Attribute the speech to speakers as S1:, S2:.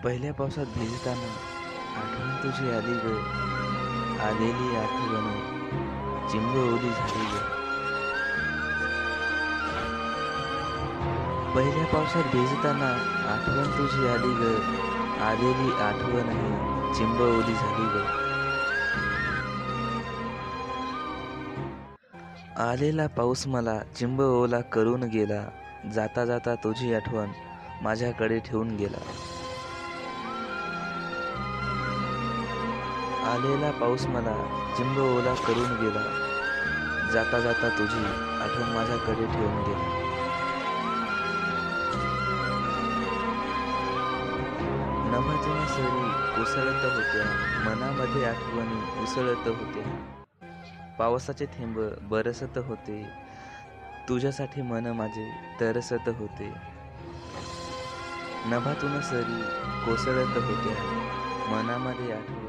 S1: पहिल्या पावसात भिजताना आठवण तुझी आली ग, आलेली आठवण चिंब ओली झाली ग. पहिल्या पावसात भिजताना आठवण तुझी आली ग, आलेली आठवण चिंब ओली झाली ग. आलेला पाऊस मला चिंब ओला करून गेला, जाता जाता तुझी आठवण माझ्याकडे ठेवून गेला. आलेला पाऊस मला चिंब ओला करून गेला, जाता जाता तुझी आठवण माझ्याकडे ठेवून गेला. नभातून सरी कोसळत होत्या, मनामध्ये आठवणी उसळत होत्या. पावसाचे थेंब बरसत होते, तुझ्यासाठी मन माझे तरसत होते. नभातून सरी कोसळत होत्या, मनामध्ये आठवणी